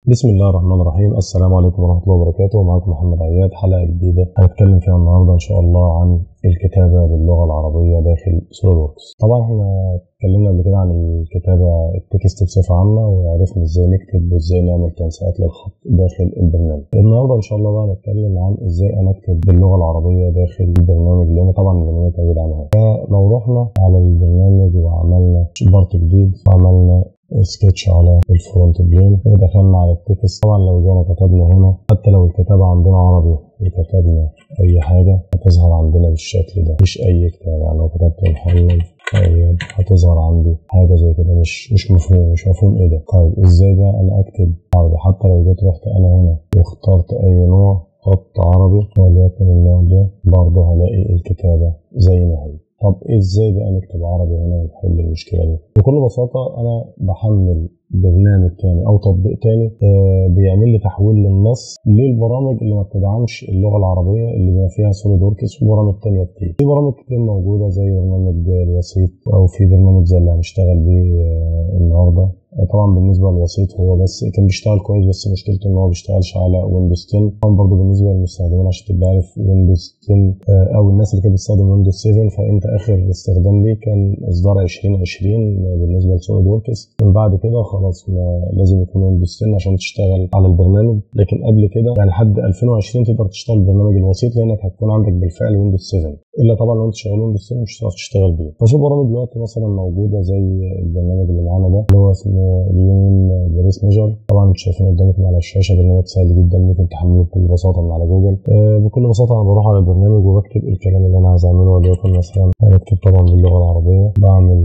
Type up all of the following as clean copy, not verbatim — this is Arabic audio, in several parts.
بسم الله الرحمن الرحيم. السلام عليكم ورحمة الله وبركاته. معكم محمد عياد، حلقة جديدة هنتكلم فيها النهاردة إن شاء الله عن الكتابة باللغة العربية داخل SolidWorks. طبعا احنا اتكلمنا قبل كده عن الكتابة التكست بصفة عامة، وعرفنا ازاي نكتب وازاي نعمل تنسيقات للخط داخل البرنامج. النهاردة إن شاء الله بقى نتكلم عن ازاي أنا أكتب باللغة العربية داخل البرنامج، لأن طبعا البرنامج موجود عنها. فلو رحنا على البرنامج وعملنا بارت جديد وعملنا سكتش على الفرونت بلين ودخلنا على التكست، طبعا لو جينا كتبنا هنا حتى لو الكتابة عندنا عربي وكتبنا اي حاجة هتظهر عندنا بالشكل ده، مفيش اي كتابة. يعني لو كتبت محمد عياد هتظهر عندي حاجة زي كده مش مفهوم ايه ده. طيب ازاي بقى انا اكتب عربي؟ حتى لو جيت رحت انا هنا واخترت اي نوع خط عربي وليكن النوع ده، برضه هلاقي الكتابة زي ما هي. طب ازاي بقى نكتب عربي هنا ونحل المشكله دي؟ بكل بساطه انا بحمل برنامج تاني او تطبيق تاني بيعمل لي تحويل للنص للبرامج اللي ما بتدعمش اللغه العربيه اللي بما فيها SolidWorks وبرامج تانيه كتير. في برامج كتير موجوده زي برنامج الوسيط، او في برنامج زي اللي هنشتغل بيه النهارده. طبعا بالنسبه للوسيط هو بس كان بيشتغل كويس، بس مشكلته ان هو ما بيشتغلش على ويندوز 10. طبعا برضه بالنسبه للمستخدمين عشان تبقى عارف ويندوز 10 او الناس اللي كانت بتستخدم ويندوز 7، فانت اخر استخدام ليه كان اصدار 2020 بالنسبه لSolidWorks. من بعد كده خلاص ما لازم يكون ويندوز 10 عشان تشتغل على البرنامج، لكن قبل كده يعني لحد 2020 تقدر تشتغل برنامج الوسيط لانك هتكون عندك بالفعل ويندوز 7، الا طبعا لو انت شغال ويندوز 7 مش هتعرف تشتغل بيه. ففي برامج دلوقتي مثلا موجوده زي البرنامج اللي معانا ده اللي هو اسمه ليون بريس ميجر. طبعا انتوا شايفين قدامكم على الشاشه برنامج سهل جدا ممكن تحمله بكل بساطه من على جوجل. بكل بساطه انا بروح على البرنامج وبكتب الكلام اللي انا عايز اعمله، وليكن مثلا هنكتب طبعا باللغه العربيه، بعمل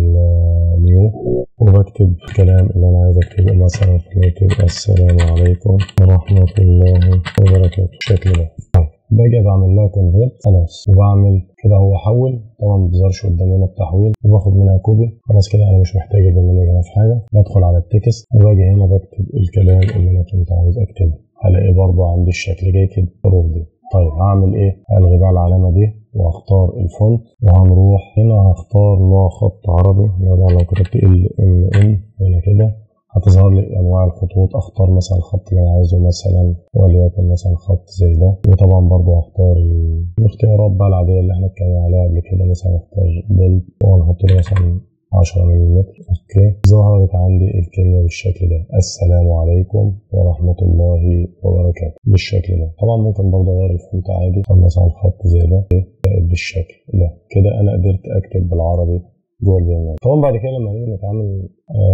نيو وبكتب الكلام اللي انا عايز اكتبه، مثلا فليكتب السلام عليكم ورحمه الله وبركاته بالشكل ده. باجي بعمل لها كونفيرت خلاص، وبعمل كده هو حول. طبعا ما بيظهرش قدامي هنا التحويل، وباخد منها كوبي. خلاص كده انا مش محتاج البرنامج هنا في حاجه. بدخل على التكست وباجي هنا بكتب الكلام اللي انا كنت عايز اكتبه، هلاقي برضه عندي الشكل جاي كده الحروف دي. طيب هعمل ايه؟ هلغي بقى العلامه دي واختار الفونت، وهنروح هنا هختار نوع خط عربي. لو كتبت LMN هنا كده هتظهر لي انواع الخطوط. اختار مثلا الخط اللي انا عايزه، مثلا وليكن مثلا خط زي ده. وطبعا برضه هختار الاختيارات بقى العاديه اللي احنا اتكلمنا عليها قبل كده، مثلا اختار بولد وهنحط له مثلا 10 ملم. اوكي، ظهرت عندي الكلمه بالشكل ده، السلام عليكم ورحمه الله وبركاته بالشكل ده. طبعا ممكن برضه اغير الفونت عادي، مثلا خط زي ده بالشكل ده. كده انا قدرت اكتب بالعربي جوه البرنامج. طبعا بعد كده لما نيجي نتعامل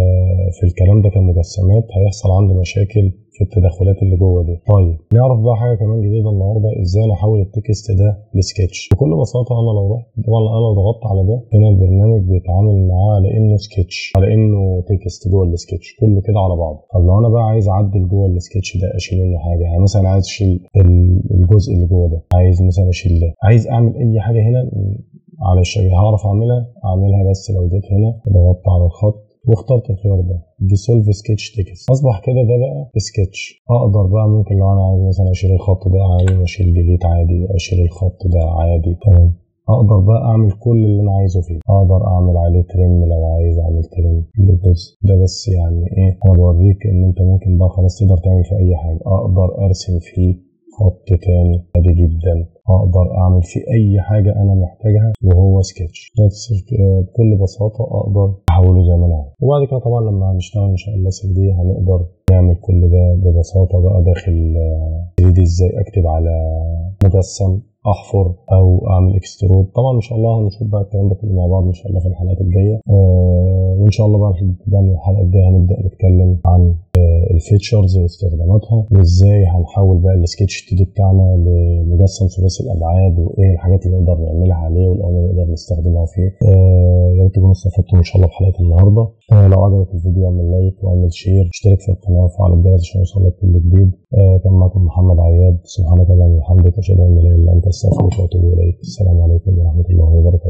في الكلام ده كمجسمات هيحصل عندي مشاكل في التدخلات اللي جوه دي. طيب نعرف بقى حاجه كمان جديده النهارده، ازاي انا احول التكست ده لسكتش. بكل بساطه انا لو رحت طبعا انا لو ضغطت على ده هنا البرنامج بيتعامل معاه على انه سكتش، على انه تكست جوه السكتش كله كده على بعض. طب لو انا بقى عايز اعدل جوه السكتش ده، اشيل منه حاجه، يعني مثلا عايز اشيل الجزء اللي جوه ده، عايز مثلا اشيل ده، عايز اعمل اي حاجه هنا على الشيء هعرف اعملها بس لو جيت هنا ضغطت على الخط واخترت الخيار ده ديسولف سكتش تكست، اصبح كده ده بقى سكتش. اقدر بقى ممكن لو انا عايز مثلا اشيل الخط ده عادي، واشيل ديليت عادي، اشيل الخط ده عادي. تمام، اقدر بقى اعمل كل اللي انا عايزه فيه. اقدر اعمل عليه تريم لو عايز اعمل تريم للجزء ده، بس يعني ايه، انا بوريك ان انت ممكن بقى خلاص تقدر تعمل في اي حاجه. اقدر ارسم فيه خط تاني عادي جدا، اقدر اعمل فيه اي حاجه انا محتاجها وهو سكتش. بس بكل بساطه اقدر احوله زي ما انا عايز. وبعد كده طبعا لما هنشتغل ان شاء الله 3D هنقدر نعمل كل ده ببساطه بقى داخل 3D. ازاي اكتب على مجسم، احفر او اعمل اكسترود. طبعا ان شاء الله هنشوف بقى الكلام ده كله مع بعض ان شاء الله في الحلقات الجايه. وان شاء الله بقى من الحلقه الجايه هنبدا نتكلم عن الفيتشرز واستخداماتها، وازاي هنحول بقى السكتش 2 دي بتاعنا لمجسم ثلاثي الابعاد، وايه الحاجات اللي نقدر نعملها عليه والامور اللي نقدر نستخدمها فيه. يا ريت تكونوا استفدتوا ان شاء الله في حلقه النهارده. لو عجبك الفيديو اعمل لايك واعمل شير، اشترك في القناه وفعل الجرس عشان يوصلك كل جديد. كان معكم محمد عياد، سبحانك اللهم وبحمدك اشهد ان لا اله الا انت استغفرك واتوب اليك. السلام عليكم ورحمه الله وبركاته.